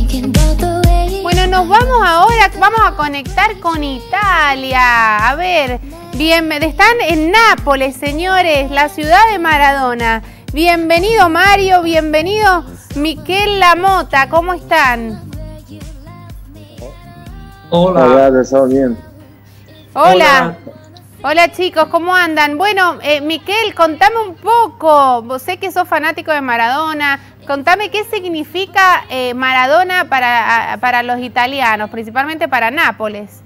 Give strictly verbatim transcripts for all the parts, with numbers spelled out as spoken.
Bueno, nos vamos ahora, vamos a conectar con Italia. A ver, bien, están en Nápoles, señores, la ciudad de Maradona. Bienvenido Mario, bienvenido Miquel Lamota, ¿cómo están? Hola. Hola, ¿todo bien? Hola. Hola. Hola chicos, ¿cómo andan? Bueno, eh, Miquel, contame un poco, vos sé que sos fanático de Maradona, contame qué significa eh, Maradona para, a, para los italianos, principalmente para Nápoles.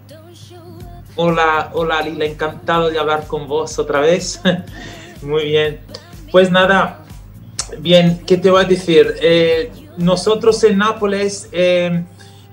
Hola, hola Lila, encantado de hablar con vos otra vez. Muy bien. Pues nada, bien, ¿qué te voy a decir? Eh, nosotros en Nápoles eh,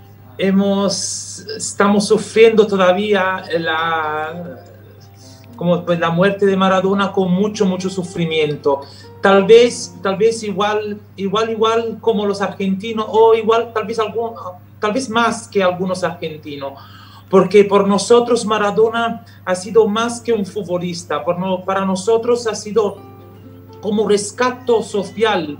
hemos, estamos sufriendo todavía la... como pues, la muerte de Maradona con mucho, mucho sufrimiento. Tal vez, tal vez igual, igual, igual como los argentinos, o igual, tal vez, algún, tal vez más que algunos argentinos. Porque por nosotros Maradona ha sido más que un futbolista. Por no, para nosotros ha sido como rescate social.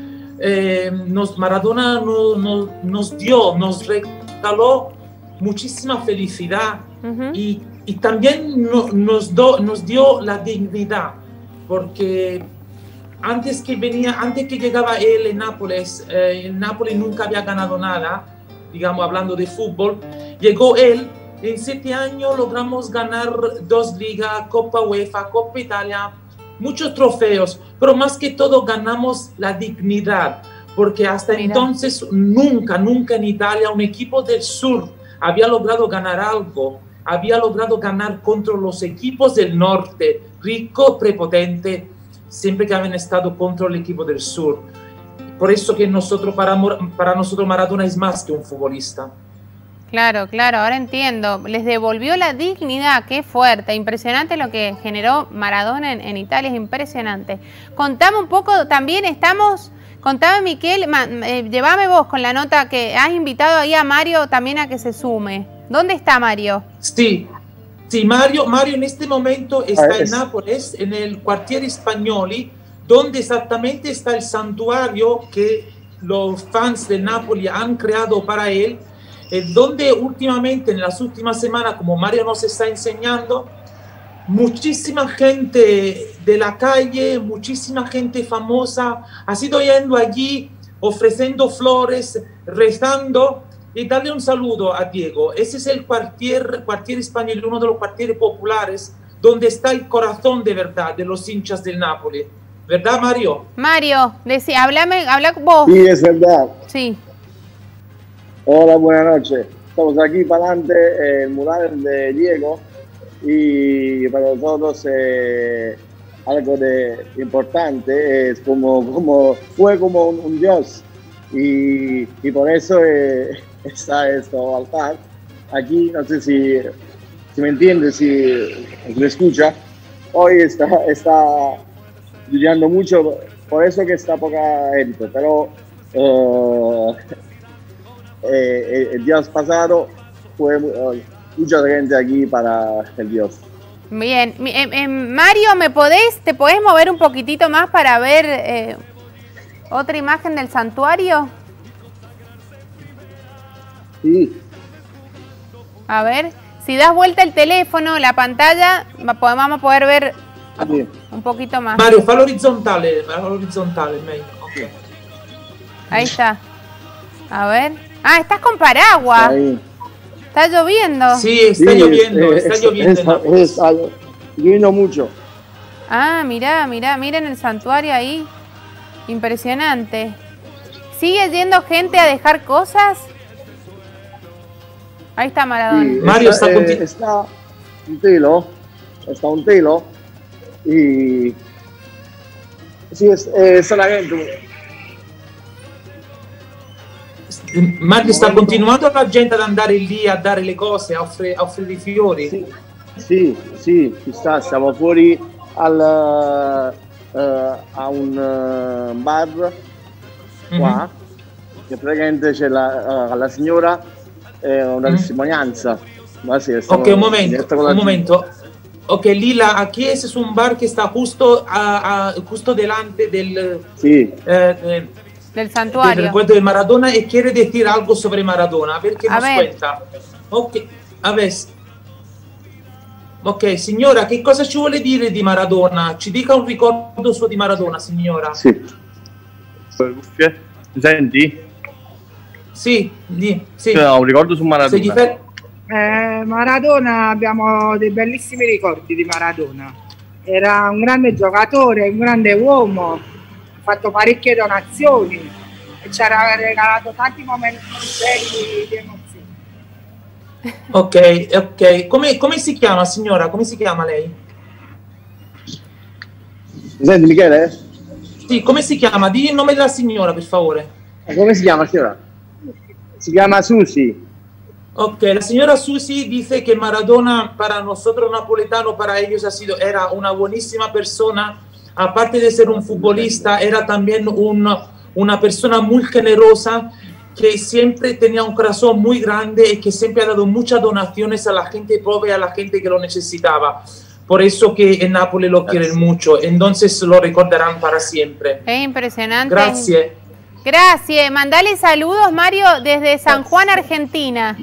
Eh, nos, Maradona no, no, nos dio, nos regaló muchísima felicidad. Uh-huh. y Y también no, nos, do, nos dio la dignidad, porque antes que venía, antes que llegaba él en Nápoles, eh, en Nápoles nunca había ganado nada, digamos, hablando de fútbol. Llegó él, en siete años logramos ganar dos ligas, Copa UEFA, Copa Italia, muchos trofeos, pero más que todo ganamos la dignidad, porque hasta Mira. entonces nunca, nunca en Italia un equipo del sur había logrado ganar algo. Había logrado ganar contra los equipos del norte, rico, prepotente, siempre que habían estado contra el equipo del sur. Por eso que nosotros, para, para nosotros Maradona es más que un futbolista. Claro, claro, ahora entiendo. Les devolvió la dignidad, qué fuerte, impresionante lo que generó Maradona en, en Italia, es impresionante. Contame un poco, también estamos... Contame, Miquel, eh, llévame vos con la nota que has invitado ahí a Mario también a que se sume. ¿Dónde está Mario? Sí, sí, Mario, Mario en este momento está en Nápoles, en el Quartiere Spagnoli, donde exactamente está el santuario que los fans de Napoli han creado para él, eh, donde últimamente, en las últimas semanas, como Mario nos está enseñando, muchísima gente de la calle, muchísima gente famosa ha sido yendo allí, ofreciendo flores, rezando. Y darle un saludo a Diego. Ese es el quartier, quartier español, uno de los cuartieres populares, donde está el corazón de verdad de los hinchas del Napoli. ¿Verdad, Mario? Mario, decía, háblame, habla vos. Sí, es verdad. Sí. Hola, buenas noches. Estamos aquí para adelante, eh, el mural de Diego, y para nosotros eh, algo de importante, es como, como fue como un, un dios, y, y por eso eh, está esto altar. Aquí, no sé si, si me entiende, si me escucha. Hoy está, está brillando mucho, por eso que está poca gente, pero uh, eh, el día pasado fue uh, mucha gente aquí para el Dios. Bien, eh, eh, Mario, ¿me podés, te podés mover un poquitito más para ver eh, otra imagen del santuario? Sí. A ver, si das vuelta el teléfono, la pantalla, vamos a poder ver sí. un poquito más. Mario, fallo horizontale, fallo horizontale, meglio. Okay. Ahí está. A ver. Ah, estás con paraguas. Ahí. ¿Está lloviendo? Sí, está sí, lloviendo, es, está es, lloviendo. Es, es, es, lloviendo mucho. Ah, mirá, mirá, miren el santuario ahí. Impresionante. ¿Sigue yendo gente a dejar cosas? Ahí está Maradona. Sí, Mario está, está, eh, está un telo, está un telo y sí, es, eh, está la gente. Mario, sta continuando la gente ad andare lì a dare le cose, a offrire, a offrire i fiori? Sì, sì, sì, ci sta, siamo fuori al, uh, a un uh, bar qua, mm-hmm. che praticamente c'è la, uh, la signora, eh, una mm-hmm. testimonianza. Ma sì, ok, un momento, un momento. Ok, Lila, aquí ese es un bar que está justo, a, a, justo delante del... Sí. Eh, eh, Del santuario. Del recuerdo de Maradona y quiere decir algo sobre Maradona. A ver qué A nos ver. cuenta. Ok, a ver. Ok, signora, che cosa ci vuole dire di Maradona? Ci dica un ricordo suo di Maradona, signora. Sì. Cuffie? Mi senti? Sì, di, sì. Cioè, un ricordo su Se Maradona. gli fer- Eh, Maradona, abbiamo dei bellissimi ricordi di Maradona. Era un grande giocatore, un grande uomo, ha fatto parecchie donazioni e ci ha regalato tanti momenti belli di emozione. Ok, ok. Come, come si chiama, signora? Come si chiama lei? Mi senti, Michele? Sì, come si chiama? Digli il nome della signora, per favore. Eh, come si chiama, signora? Si chiama Susi. Ok, la señora Susi dice que Maradona para nosotros napolitanos, para ellos ha sido, era una buenísima persona, aparte de ser un futbolista, era también un, una persona muy generosa, que siempre tenía un corazón muy grande y que siempre ha dado muchas donaciones a la gente pobre y a la gente que lo necesitaba. Por eso que en Nápoles lo quieren mucho, entonces lo recordarán para siempre. Es impresionante. Gracias. Gracias. Mandale saludos, Mario, desde San Juan, Argentina.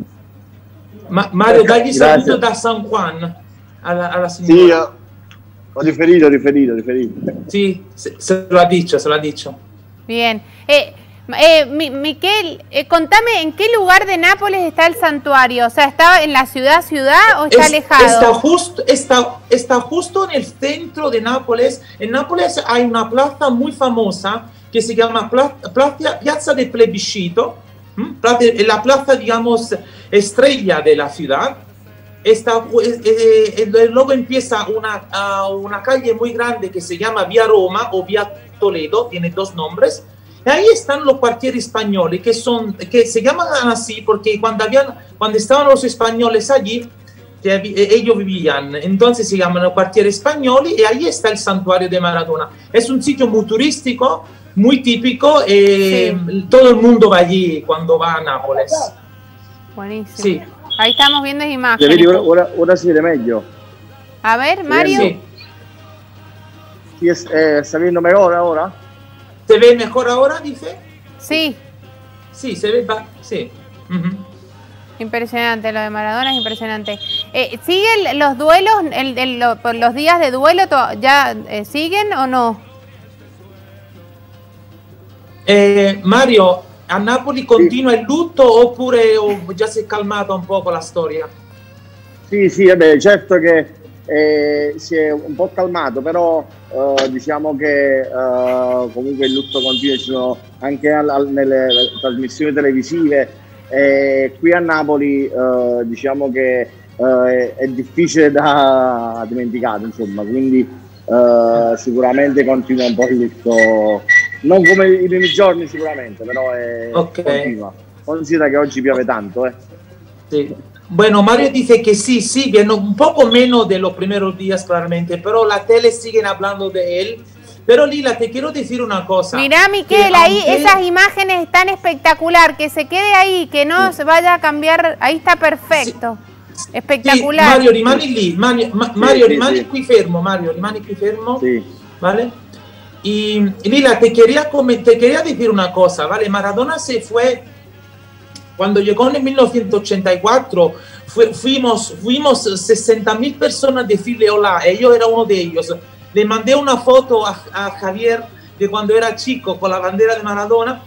Ma- Mario, dagli Grazie. saluto da San Juan alla, alla Sì, signora. ho ho riferito, ho riferito, ho riferito. Sí, se, se lo ha dicho, se lo ha dicho. Bien. Eh, eh, Mi- Miquel, eh, contame, ¿en qué lugar de Nápoles está el santuario? O sea, ¿está en la ciudad, ciudad o está Es- alejado? Está justo, está, está justo en el centro de Nápoles. En Nápoles hay una plaza muy famosa que se llama Pla- Plaza- Piazza del Plebiscito. ¿m? Plaza- La plaza, digamos, estrella de la ciudad. Está, eh, eh, luego empieza una, ah, una calle muy grande que se llama Vía Roma o Vía Toledo, tiene dos nombres. Y ahí están los cuartieres españoles, que, son, que se llaman así porque cuando, habían, cuando estaban los españoles allí, que vi- eh, ellos vivían. Entonces se llaman los cuartieres españoles y ahí está el santuario de Maradona. Es un sitio muy turístico, muy típico, eh, todo el mundo va allí cuando va a Nápoles. Buenísimo. Sí. Ahí estamos viendo Vedi, imágenes. ora, ora, ora si vede meglio. A ver, Mario. Sí. Sì, eh, sta vedendo mejor ora? ¿Se ve mejor ahora, dice? Sí. Sí, se ve, va- sí. Ujú. Impresionante, lo de Maradona es impresionante. Eh, ¿Siguen los duelos, el, el- lo- por los días de duelo, to- ya eh, siguen o no? Eh, Mario, ¿a Napoli continua il lutto oppure o già si è calmata un poco la storia? Sì, sì, vabbè, certo che eh, si è un po' calmato, però eh, diciamo che eh, comunque il lutto continua, ci sono anche al- al- nelle trasmissioni televisive. E qui a Napoli eh, diciamo che eh, è difficile da dimenticare, insomma, quindi eh, sicuramente continua un po' il lutto, non come i primi giorni sicuramente, però è, Ok. continua. Considera che oggi piove tanto, eh. Sí. Bueno, Mario dice que sí, siguen un poco menos de los primeros días claramente, pero la tele siguen hablando de él. Pero Lila, te quiero decir una cosa. Mirá, Miquel, que ahí aunque- esas imágenes están espectacular, que se quede ahí, que no se vaya a cambiar, ahí está perfecto. Sì, Espectacular. Mario, rimani lì. Mario, ma- Mario, sì, rimani sì. qui fermo, Mario, rimani qui fermo. Sì. ¿Vale? Y Lila, te quería, come- te quería decir una cosa, ¿vale? Maradona se fue cuando llegó en mil novecientos ochenta y cuatro. Fue- fuimos, fuimos sesenta mil personas de Fileolá, ellos era uno de ellos. Le mandé una foto a, a Javier de cuando era chico con la bandera de Maradona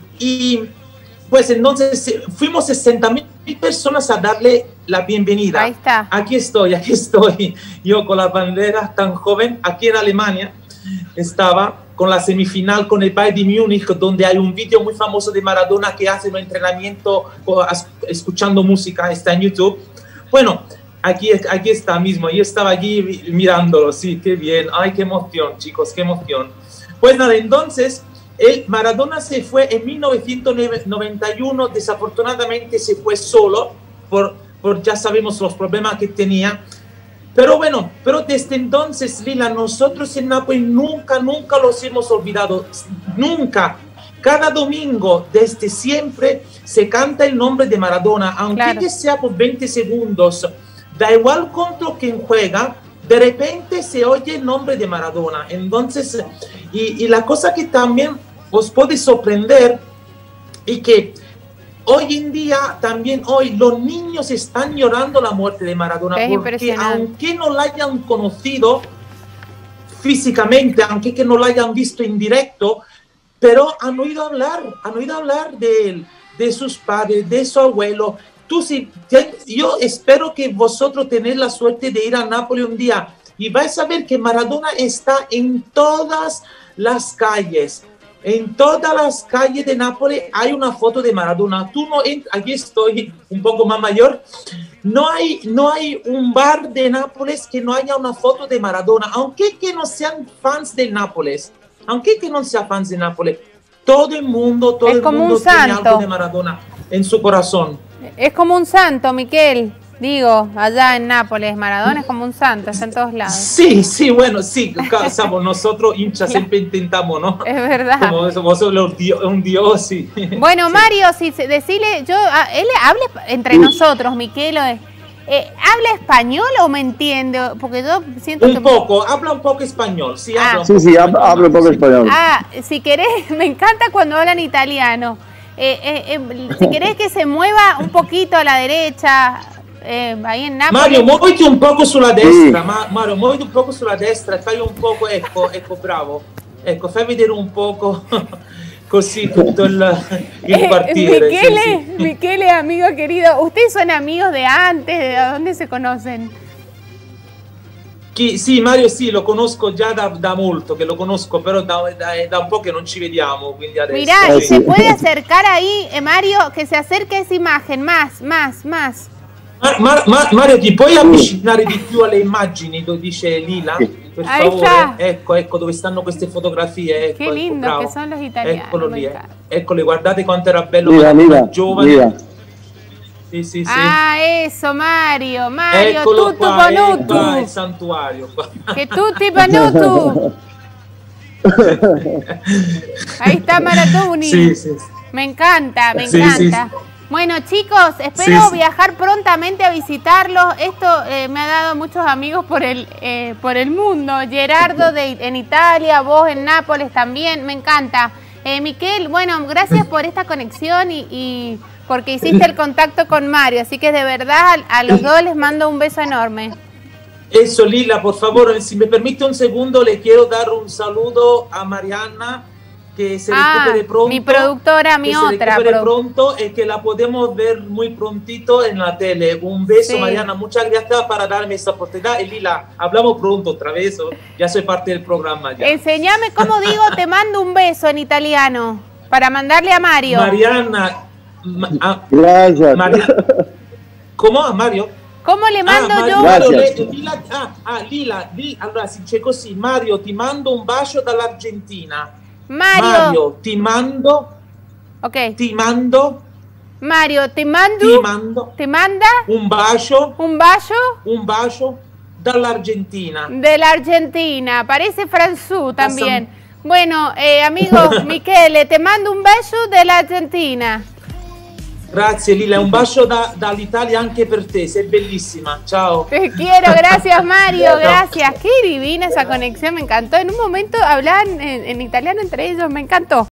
y pues entonces eh, fuimos sesenta mil personas a darle la bienvenida. Ahí está. Aquí estoy, aquí estoy, yo con la bandera tan joven, aquí en Alemania estaba con la semifinal con el Bayern de Múnich, donde hay un vídeo muy famoso de Maradona que hace un entrenamiento o, as- escuchando música, está en YouTube. Bueno, aquí, aquí está mismo, yo estaba allí vi- mirándolo, sí, qué bien, ay, qué emoción, chicos, qué emoción. Pues nada, entonces, el Maradona se fue en mil novecientos noventa y uno, desafortunadamente se fue solo, por, por ya sabemos los problemas que tenía. Pero bueno, pero desde entonces, Lila, nosotros en Nápoles nunca, nunca los hemos olvidado, nunca. Cada domingo, desde siempre, se canta el nombre de Maradona, aunque Claro. que sea por veinte segundos, da igual contra quien juega, de repente se oye el nombre de Maradona. Entonces, y, y la cosa que también os puede sorprender y que hoy en día, también hoy, los niños están llorando la muerte de Maradona, es porque aunque no la hayan conocido físicamente, aunque que no la hayan visto en directo, pero han oído hablar, han oído hablar de él, de sus padres, de su abuelo. Tú, si, yo espero que vosotros tenéis la suerte de ir a Nápoles un día y vais a ver que Maradona está en todas las calles. En todas las calles de Nápoles hay una foto de Maradona. Tú no entras, aquí estoy un poco más mayor. No hay, no hay un bar de Nápoles que no haya una foto de Maradona, aunque que no sean fans de Nápoles, aunque que no sean fans de Nápoles. Todo el mundo, todo es el como mundo un tiene santo. algo de Maradona en su corazón. Es como un santo, Miquel. Digo, allá en Nápoles, Maradona es como un santo, está en todos lados. Sí, sí, bueno, sí, sabemos, nosotros hinchas siempre intentamos, ¿no? Es verdad. Como somos un dios, sí. Bueno, sí. Mario, si decirle, yo, él habla entre nosotros, Miquel, eh, ¿habla español o me entiende? Porque yo siento un que... Un poco, habla un poco español, sí, ah. habla un sí, poco sí, español, habla un poco sí. español. Ah, si querés, me encanta cuando hablan italiano. Eh, eh, eh, si querés que se mueva un poquito a la derecha... Eh, ahí in Napoli. Mario, muoviti un poco sulla destra, Ma Mario, muoviti un poco sulla destra e fai un poco, ecco, ecco, bravo. Ecco, fai vedere un poco così tutto il, il quartiere. Eh, Michele, sí, sí. Michele, amigo querido, ¿ustedes son amigos de antes? ¿De dónde se conocen? Chi, sì, Mario sì, lo conosco già da, da molto, che lo conosco, però da, da, da un po' che non ci vediamo, quindi adesso... Mirá, eh, y sí. se puede acercar ahí, eh, Mario, que se acerque a esa imagen, más, más, más. Mar Mar Mar Mario, ti puoi avvicinare di più alle immagini dove dice Lila? Per Ahí favore, está. ecco, ecco dove stanno queste fotografie. Ecco, Qué ecco, lindo bravo. que son los italianos. Eccolo me lì, eh. encanta. Eccoli, guardate quanto era bello, Mira, Maradona, mira, giovane. mira. Sì, sì, sì. Ah, eso, Mario, Mario, Eccolo tutto qua, ecco panutu. qua il santuario. Qua. Que tutti panutu. Ahí está Maratoni. Sì, sì, sì. Me encanta, me Sí, encanta. sí. Bueno, chicos, espero Sí, sí. viajar prontamente a visitarlos. Esto eh, me ha dado muchos amigos por el eh, por el mundo. Gerardo de, en Italia, vos en Nápoles también. Me encanta. Eh, Miquel, bueno, gracias por esta conexión y, y porque hiciste el contacto con Mario. Así que de verdad a, a los dos les mando un beso enorme. Eso, Lila, por favor, si me permite un segundo, le quiero dar un saludo a Mariana, que se Ah, recupere pronto. mi productora, mi que otra. se recupere produ- pronto y que la podemos ver muy prontito en la tele. Un beso, Sí. Mariana. Muchas gracias por darme esta oportunidad. Y Lila, hablamos pronto otra vez. ¿O? Ya soy parte del programa. Ya. Enseñame cómo digo te mando un beso en italiano para mandarle a Mario. Mariana. Ma, ah, Gracias. Mari- ¿Cómo? ¿A Mario? ¿Cómo le mando ah, yo? Mario, Gracias. le- Lila, ah, ah, Lila, Lila, allora si c'è così, Mario, ti mando un bacio dall'Argentina. Mario. Mario, ti mando, Ok. ti mando, Mario, te mando. ti mando ¿Te manda un bacio, un bacio un bacio dall'Argentina. de la Argentina? Parece Franzú también. Bueno, eh, amigo Michele, te mando un beso de la Argentina. Grazie Lila, un bacio da, dall'Italia anche per te, sei bellissima. Ciao. Te quiero, gracias Mario, gracias. Qué divina esa conexión, me encantó. En un momento hablaban en, en italiano entre ellos, me encantó.